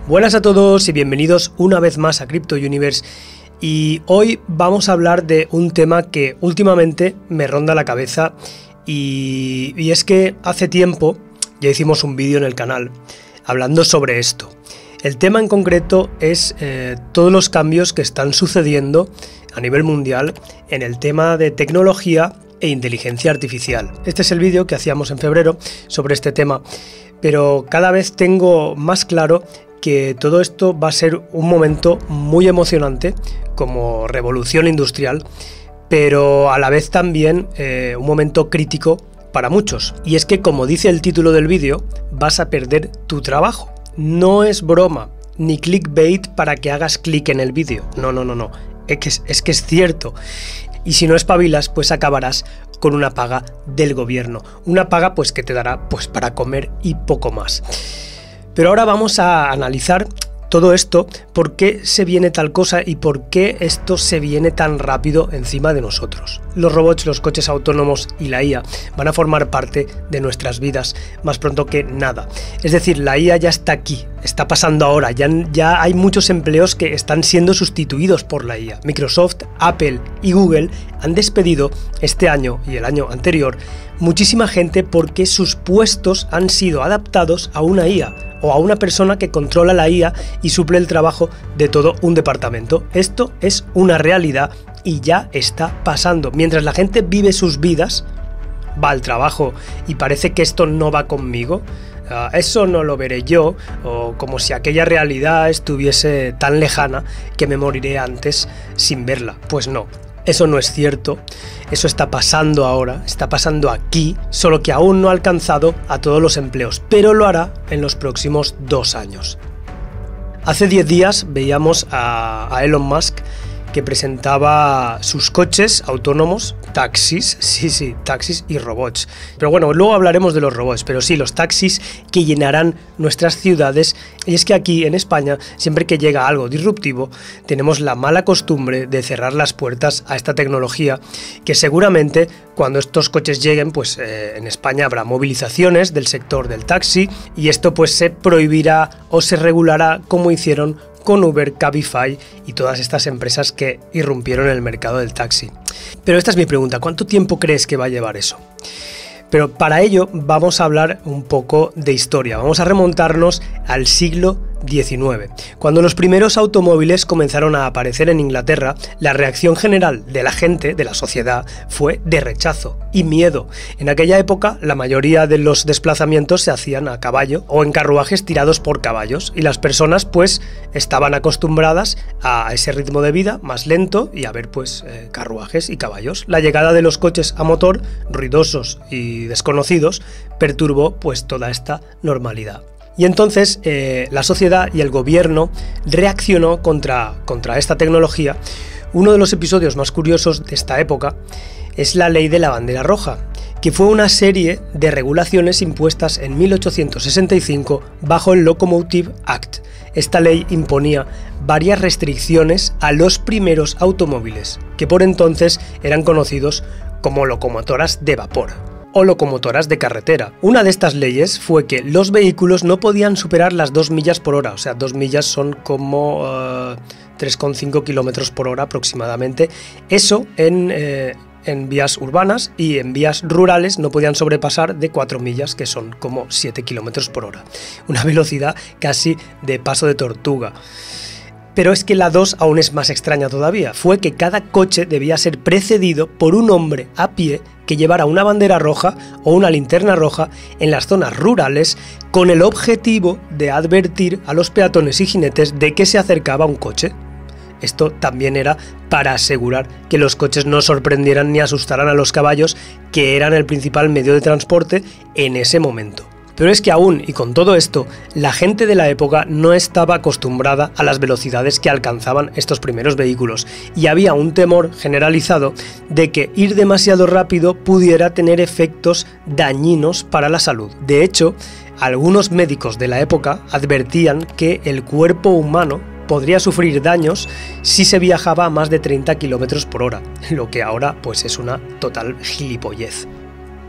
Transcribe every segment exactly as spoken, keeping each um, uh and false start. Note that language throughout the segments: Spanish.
Buenas a todos y bienvenidos una vez más a Crypto Universe, y hoy vamos a hablar de un tema que últimamente me ronda la cabeza y, y es que hace tiempo ya hicimos un vídeo en el canal hablando sobre esto. El tema en concreto es eh, todos los cambios que están sucediendo a nivel mundial en el tema de tecnología e inteligencia artificial. Este es el vídeo que hacíamos en febrero sobre este tema, pero cada vez tengo más claro que todo esto va a ser un momento muy emocionante como revolución industrial, pero a la vez también eh, un momento crítico para muchos. Y es que, como dice el título del vídeo, vas a perder tu trabajo. No es broma, ni clickbait para que hagas clic en el vídeo. No, no, no, no. Es que es, es que es cierto. Y si no espabilas, pues acabarás con una paga del gobierno. Una paga pues que te dará pues para comer y poco más. Pero ahora vamos a analizar todo esto, por qué se viene tal cosa y por qué esto se viene tan rápido encima de nosotros. Los robots, los coches autónomos y la I A van a formar parte de nuestras vidas más pronto que nada. Es decir, la I A ya está aquí, está pasando ahora, ya, ya hay muchos empleos que están siendo sustituidos por la I A. Microsoft, Apple y Google han despedido este año y el año anterior muchísima gente porque sus puestos han sido adaptados a una I A o a una persona que controla la I A y suple el trabajo de todo un departamento. Esto es una realidad y ya está pasando. Mientras la gente vive sus vidas, va al trabajo y parece que esto no va conmigo, uh, eso no lo veré yo, o como si aquella realidad estuviese tan lejana que me moriré antes sin verla. Pues no. Eso no es cierto, eso está pasando ahora, está pasando aquí, solo que aún no ha alcanzado a todos los empleos, pero lo hará en los próximos dos años. Hace diez días veíamos a, a Elon Musk que presentaba sus coches autónomos, taxis, sí, sí, taxis y robots. Pero bueno, luego hablaremos de los robots, pero sí, los taxis que llenarán nuestras ciudades. Y es que aquí en España, siempre que llega algo disruptivo, tenemos la mala costumbre de cerrar las puertas a esta tecnología, que seguramente cuando estos coches lleguen, pues eh, en España habrá movilizaciones del sector del taxi y esto pues se prohibirá o se regulará como hicieron con Uber, Cabify y todas estas empresas que irrumpieron en el mercado del taxi. Pero esta es mi pregunta, ¿cuánto tiempo crees que va a llevar eso? Pero para ello vamos a hablar un poco de historia, vamos a remontarnos al siglo diecinueve. Cuando los primeros automóviles comenzaron a aparecer en Inglaterra, la reacción general de la gente, de la sociedad, fue de rechazo y miedo. En aquella época, la mayoría de los desplazamientos se hacían a caballo o en carruajes tirados por caballos, y las personas pues estaban acostumbradas a ese ritmo de vida más lento y a ver pues eh, carruajes y caballos. La llegada de los coches a motor, ruidosos y desconocidos, perturbó pues toda esta normalidad. Y entonces eh, la sociedad y el gobierno reaccionó contra, contra esta tecnología. Uno de los episodios más curiosos de esta época es la ley de la bandera roja, que fue una serie de regulaciones impuestas en mil ochocientos sesenta y cinco bajo el Locomotive Act. Esta ley imponía varias restricciones a los primeros automóviles, que por entonces eran conocidos como locomotoras de vapor o locomotoras de carretera. Una de estas leyes fue que los vehículos no podían superar las dos millas por hora, o sea, dos millas son como uh, tres coma cinco kilómetros por hora aproximadamente. Eso en, eh, en vías urbanas, y en vías rurales no podían sobrepasar de cuatro millas, que son como siete kilómetros por hora. Una velocidad casi de paso de tortuga. Pero es que la dos aún es más extraña todavía. Fue que cada coche debía ser precedido por un hombre a pie que llevara una bandera roja o una linterna roja en las zonas rurales, con el objetivo de advertir a los peatones y jinetes de que se acercaba un coche. Esto también era para asegurar que los coches no sorprendieran ni asustaran a los caballos, que eran el principal medio de transporte en ese momento. Pero es que aún y con todo esto, la gente de la época no estaba acostumbrada a las velocidades que alcanzaban estos primeros vehículos, y había un temor generalizado de que ir demasiado rápido pudiera tener efectos dañinos para la salud. De hecho, algunos médicos de la época advertían que el cuerpo humano podría sufrir daños si se viajaba a más de treinta kilómetros por hora, lo que ahora pues es una total gilipollez.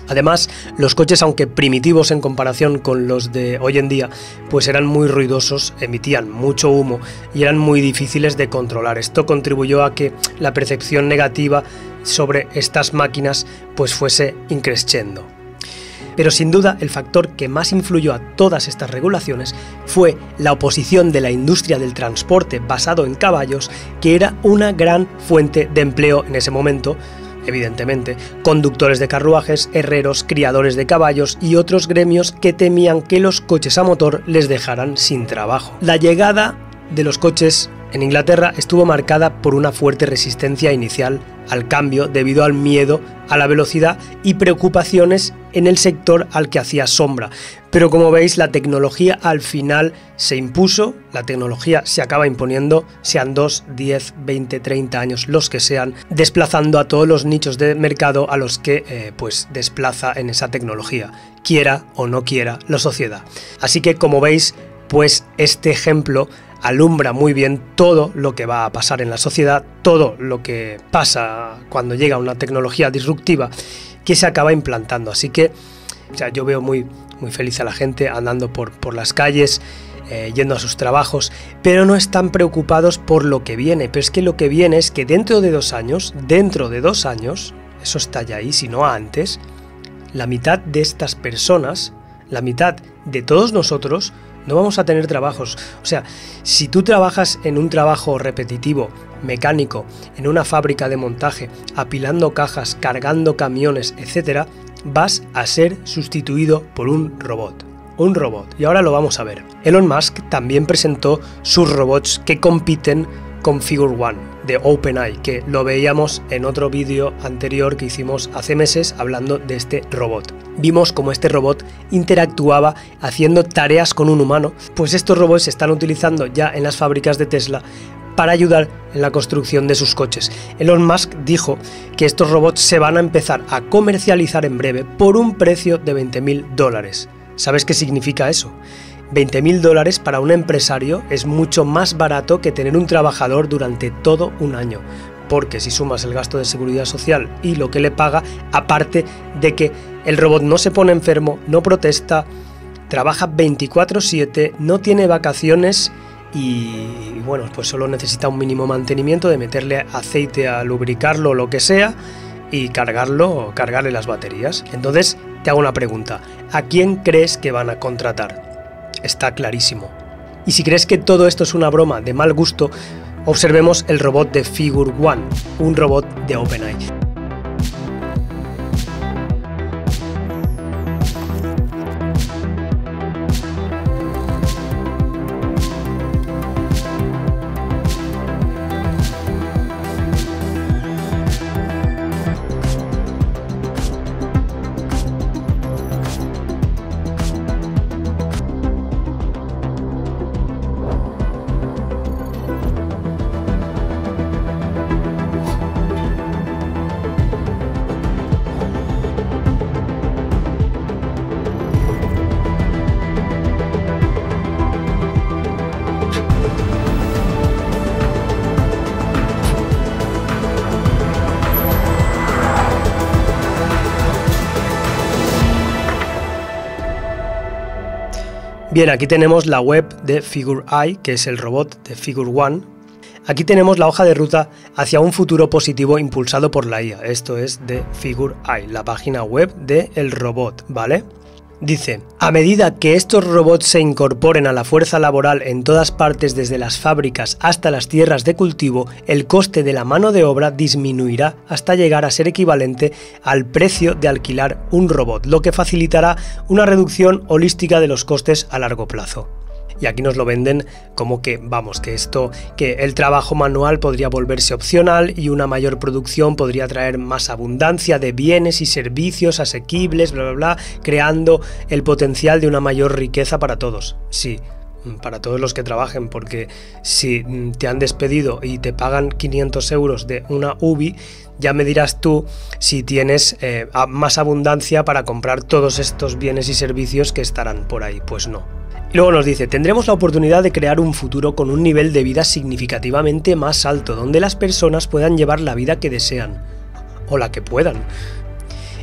Además, los coches, aunque primitivos en comparación con los de hoy en día, pues eran muy ruidosos, emitían mucho humo y eran muy difíciles de controlar. Esto contribuyó a que la percepción negativa sobre estas máquinas pues fuese increscendo. Pero sin duda el factor que más influyó a todas estas regulaciones fue la oposición de la industria del transporte basado en caballos, que era una gran fuente de empleo en ese momento, evidentemente, conductores de carruajes, herreros, criadores de caballos y otros gremios que temían que los coches a motor les dejaran sin trabajo. La llegada de los coches en Inglaterra estuvo marcada por una fuerte resistencia inicial al cambio debido al miedo a la velocidad y preocupaciones en el sector al que hacía sombra. Pero como veis, la tecnología al final se impuso, la tecnología se acaba imponiendo, sean dos, diez, veinte, treinta años, los que sean, desplazando a todos los nichos de mercado a los que eh, pues desplaza en esa tecnología, quiera o no quiera la sociedad. Así que como veis, pues este ejemplo alumbra muy bien todo lo que va a pasar en la sociedad, todo lo que pasa cuando llega una tecnología disruptiva que se acaba implantando. Así que o sea, yo veo muy, muy feliz a la gente andando por, por las calles, eh, yendo a sus trabajos, pero no están preocupados por lo que viene. Pero es que lo que viene es que dentro de dos años, dentro de dos años, eso está ya ahí, si no antes, la mitad de estas personas, la mitad de todos nosotros, no vamos a tener trabajos. O sea, si tú trabajas en un trabajo repetitivo, mecánico, en una fábrica de montaje, apilando cajas, cargando camiones, etcétera, vas a ser sustituido por un robot. Un robot. Y ahora lo vamos a ver. Elon Musk también presentó sus robots que compiten con Figure One de OpenAI, que lo veíamos en otro vídeo anterior que hicimos hace meses hablando de este robot. Vimos cómo este robot interactuaba haciendo tareas con un humano, pues estos robots se están utilizando ya en las fábricas de Tesla para ayudar en la construcción de sus coches. Elon Musk dijo que estos robots se van a empezar a comercializar en breve por un precio de veinte mil dólares. ¿Sabes qué significa eso? veinte mil dólares para un empresario es mucho más barato que tener un trabajador durante todo un año, porque si sumas el gasto de seguridad social y lo que le paga, aparte de que el robot no se pone enfermo, no protesta, trabaja veinticuatro siete, no tiene vacaciones y bueno, pues solo necesita un mínimo mantenimiento de meterle aceite a lubricarlo o lo que sea y cargarlo o cargarle las baterías. Entonces te hago una pregunta, ¿a quién crees que van a contratar? Está clarísimo. Y si crees que todo esto es una broma de mal gusto, observemos el robot de Figure One, un robot de OpenAI. Bien, aquí tenemos la web de Figure.ai, que es el robot de Figure One. Aquí tenemos la hoja de ruta hacia un futuro positivo impulsado por la I A. Esto es de Figure.ai, la página web del robot, ¿vale? Dice, a medida que estos robots se incorporen a la fuerza laboral en todas partes desde las fábricas hasta las tierras de cultivo, el coste de la mano de obra disminuirá hasta llegar a ser equivalente al precio de alquilar un robot, lo que facilitará una reducción holística de los costes a largo plazo. Y aquí nos lo venden como que, vamos, que esto, que el trabajo manual podría volverse opcional y una mayor producción podría traer más abundancia de bienes y servicios asequibles, bla, bla, bla, creando el potencial de una mayor riqueza para todos. Sí, para todos los que trabajen, porque si te han despedido y te pagan quinientos euros de una U B I, ya me dirás tú si tienes eh, más abundancia para comprar todos estos bienes y servicios que estarán por ahí. Pues no. Luego nos dice, tendremos la oportunidad de crear un futuro con un nivel de vida significativamente más alto, donde las personas puedan llevar la vida que desean, o la que puedan.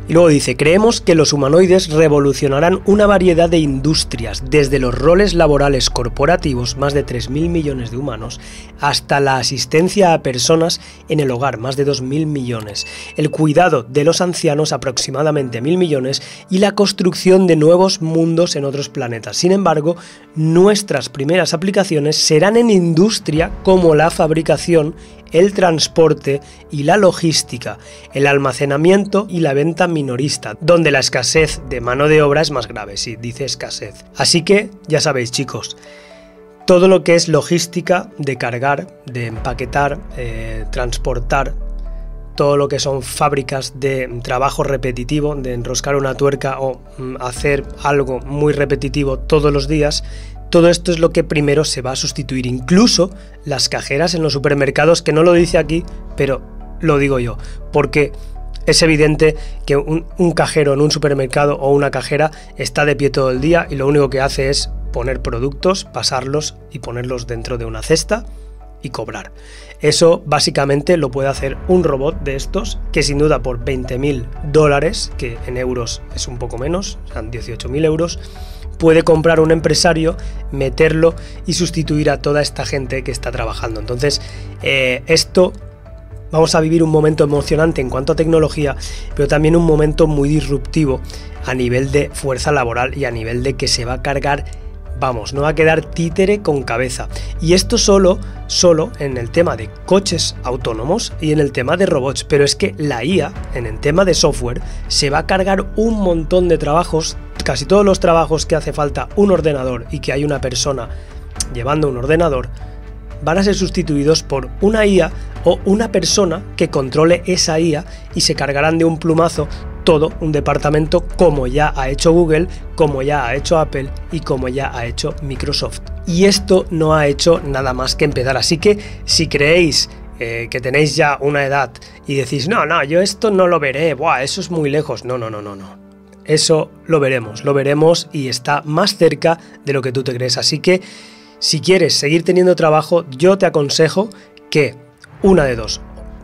Y luego dice, creemos que los humanoides revolucionarán una variedad de industrias, desde los roles laborales corporativos, más de tres mil millones de humanos, hasta la asistencia a personas en el hogar, más de dos mil millones, el cuidado de los ancianos, aproximadamente mil millones, y la construcción de nuevos mundos en otros planetas. Sin embargo, nuestras primeras aplicaciones serán en industria como la fabricación, el transporte y la logística, el almacenamiento y la venta minorista, donde la escasez de mano de obra es más grave, sí, dice escasez. Así que, ya sabéis chicos, todo lo que es logística, de cargar, de empaquetar, eh, transportar, todo lo que son fábricas de trabajo repetitivo, de enroscar una tuerca o mm, hacer algo muy repetitivo todos los días, todo esto es lo que primero se va a sustituir, incluso las cajeras en los supermercados, que no lo dice aquí, pero lo digo yo, porque es evidente que un, un cajero en un supermercado o una cajera está de pie todo el día y lo único que hace es poner productos, pasarlos y ponerlos dentro de una cesta y cobrar. Eso básicamente lo puede hacer un robot de estos, que sin duda por veinte mil dólares, que en euros es un poco menos, son dieciocho mil euros, puede comprar un empresario, meterlo y sustituir a toda esta gente que está trabajando. Entonces, eh, esto, vamos a vivir un momento emocionante en cuanto a tecnología, pero también un momento muy disruptivo a nivel de fuerza laboral y a nivel de que se va a cargar, vamos, no va a quedar títere con cabeza. Y esto solo, solo en el tema de coches autónomos y en el tema de robots, pero es que la I A, en el tema de software, se va a cargar un montón de trabajos, casi todos los trabajos que hace falta un ordenador y que hay una persona llevando un ordenador, van a ser sustituidos por una I A o una persona que controle esa I A y se cargarán de un plumazo todo un departamento, como ya ha hecho Google, como ya ha hecho Apple y como ya ha hecho Microsoft. Y esto no ha hecho nada más que empezar, así que si creéis eh, que tenéis ya una edad y decís, no, no, yo esto no lo veré, buah, eso es muy lejos, no, no, no, no, no. Eso lo veremos, lo veremos y está más cerca de lo que tú te crees. Así que si quieres seguir teniendo trabajo, yo te aconsejo que, una de dos,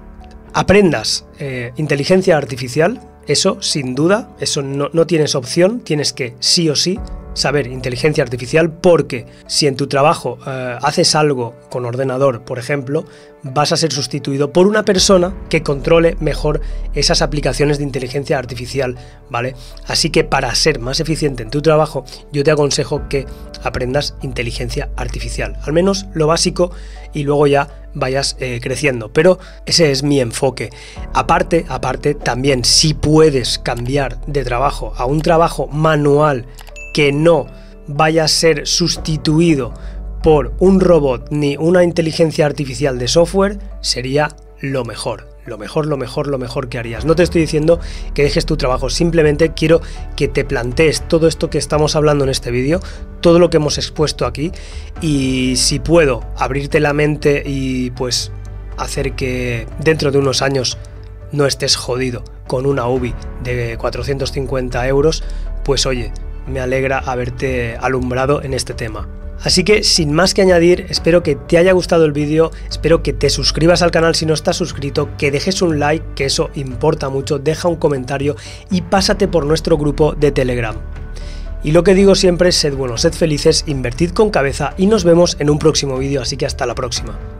aprendas eh, inteligencia artificial. Eso, sin duda, eso no, no tienes opción, tienes que sí o sí saber inteligencia artificial, porque si en tu trabajo eh, haces algo con ordenador, por ejemplo, vas a ser sustituido por una persona que controle mejor esas aplicaciones de inteligencia artificial, ¿vale? Así que para ser más eficiente en tu trabajo, yo te aconsejo que aprendas inteligencia artificial, al menos lo básico, y luego ya vayas eh, creciendo, pero ese es mi enfoque. Aparte, aparte, también si puedes cambiar de trabajo a un trabajo manual que no vaya a ser sustituido por un robot ni una inteligencia artificial de software, sería lo mejor, lo mejor, lo mejor, lo mejor que harías. No te estoy diciendo que dejes tu trabajo, simplemente quiero que te plantees todo esto que estamos hablando en este vídeo, todo lo que hemos expuesto aquí, y si puedo abrirte la mente y pues hacer que dentro de unos años no estés jodido con una U B I de cuatrocientos cincuenta euros, pues oye, me alegra haberte alumbrado en este tema. Así que sin más que añadir, espero que te haya gustado el vídeo, espero que te suscribas al canal si no estás suscrito, que dejes un like, que eso importa mucho, deja un comentario y pásate por nuestro grupo de Telegram. Y lo que digo siempre es: sed buenos, sed felices, invertid con cabeza y nos vemos en un próximo vídeo, así que hasta la próxima.